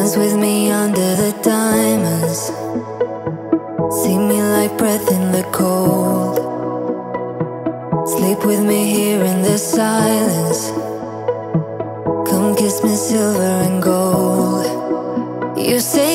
Dance with me under the diamonds. See me like breath in the cold. Sleep with me here in the silence. Come kiss me silver and gold. You say